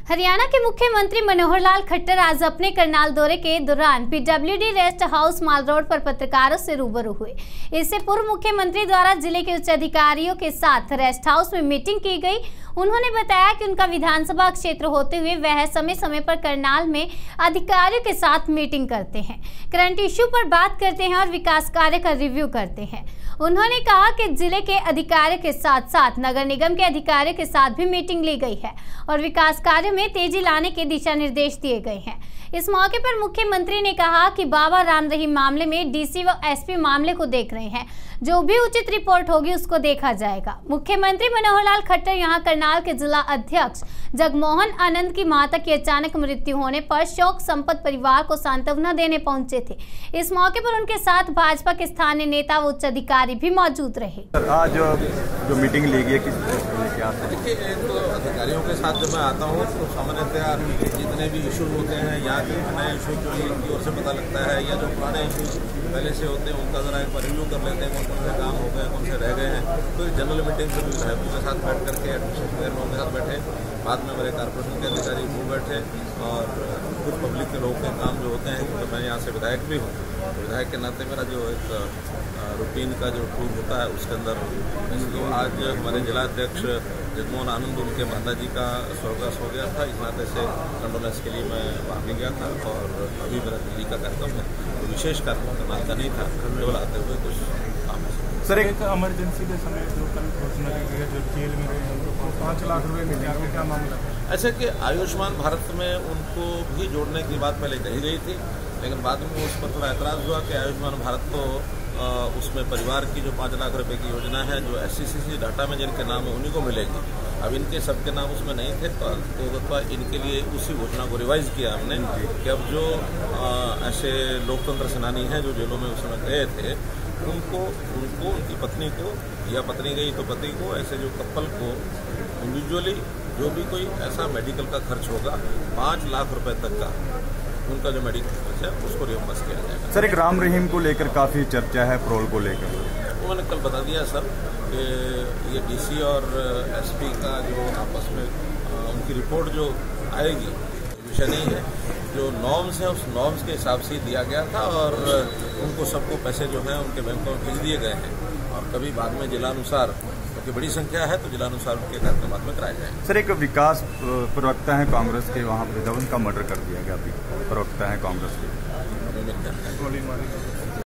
हरियाणा के मुख्यमंत्री मनोहर लाल खट्टर आज अपने करनाल दौरे के दौरान PWD rest house Mall Road पर पत्रकारों से रूबरू हुए। इससे पूर्व मुख्यमंत्री द्वारा जिले के उच्च अधिकारियों के साथ रेस्ट हाउस में मीटिंग की गई। उन्होंने बताया कि उनका विधानसभा क्षेत्र होते हुए वह समय समय पर करनाल में अधिकारियों के साथ मीटिंग करते हैं, करंट इश्यू पर बात करते हैं और विकास कार्य का रिव्यू करते हैं। उन्होंने कहा कि जिले के अधिकारियों के साथ साथ नगर निगम के अधिकारियों के साथ भी मीटिंग ली गई है और विकास कार्य में तेजी लाने के दिशा निर्देश दिए गए हैं। इस मौके पर मुख्यमंत्री ने कहा कि बाबा राम रहीम मामले में डीसी व एसपी मामले को देख रहे हैं, जो भी उचित रिपोर्ट होगी उसको देखा जाएगा। मुख्यमंत्री मनोहर लाल खट्टर यहां करनाल के जिला अध्यक्ष जगमोहन आनंद की माता की अचानक मृत्यु होने पर शोक संपन्न परिवार को सांत्वना देने पहुंचे थे। इस मौके पर उनके साथ भाजपा के स्थानीय नेता व उच्च अधिकारी भी मौजूद रहे। आज जो मीटिंग ली गई है देखिए, तो अधिकारियों के साथ जब मैं आता हूँ तो सामान्यतया जितने भी इशू होते हैं या फिर नए इशू जो इनकी ओर से पता लगता है या जो पुराने इशू पहले से होते हैं उनका ज़रा एक बार रिव्यू कर लेते हैं, कौन से काम हो गए, कौन से रह गए हैं। तो जनरल मीटिंग से विधायकों के साथ बैठ करके एडमिनिस्ट्रेशन लोगों के साथ बैठे, बाद में मेरे कॉर्पोरेशन के अधिकारी वो बैठे और कुछ पब्लिक के लोगों के काम जो होते हैं, तो मैं यहाँ से विधायक भी हूँ, विधायक के नाते मेरा जो एक रूटीन का जो टूर होता है उसके अंदर तो आज हमारे जिलाध्यक्ष जगमोहन आनंद उनके माता जी का स्वर्गवास हो गया था, इस नाते से कंडोलेंस के लिए मैं वहाँ भी गया था और अभी मेरा दिल्ली का कार्यक्रम है, तो विशेष कार्यक्रम करना का नहीं था, केवल आते हुए कुछ काम है। सर, एक इमरजेंसी के समय जो कल घोषणा की गई है, जो जेल में रहे हैं उनको 5 लाख रुपये मिलेंगे, क्या मामला है? ऐसे कि आयुष्मान भारत में उनको भी जोड़ने की बात पहले कही गई थी, लेकिन बाद में उस पर थोड़ा एतराज़ हुआ कि आयुष्मान भारत तो उसमें परिवार की जो 5 लाख रुपए की योजना है जो SCCC डाटा में जिनके नाम है उन्हीं को मिलेगी। अब इनके सबके नाम उसमें नहीं थे तो इनके लिए उसी योजना को रिवाइज किया हमने कि अब जो ऐसे लोकतंत्र सेनानी हैं जो जेलों में उस समय गए थे उनको उनकी पत्नी को या पत्नी गई तो पति को, ऐसे जो कपल को इंडिविजुअली जो भी कोई ऐसा मेडिकल का खर्च होगा 5 लाख रुपए तक का उनका जो मेडिकल खर्च है उसको रियम्बर्स किया जाएगा। सर, एक राम रहीम को लेकर काफ़ी चर्चा है, पेरोल को लेकर वो मैंने कल बता दिया सर कि ये डीसी और एसपी का जो आपस में उनकी रिपोर्ट जो आएगी विषय नहीं है, जो नॉर्म्स हैं उस नॉर्म्स के हिसाब से दिया गया था और उनको सबको पैसे जो हैं उनके बैंकों में भेज दिए गए हैं और कभी बाद में जिलानुसार क्योंकि बड़ी संख्या है तो जिलानुसार उनके कार्यक्रम बाद में कराए जाएंगे। सर, एक विकास प्रवक्ता है कांग्रेस के, वहाँ पे उनका मर्डर कर दिया गया, अभी प्रवक्ता है कांग्रेस के।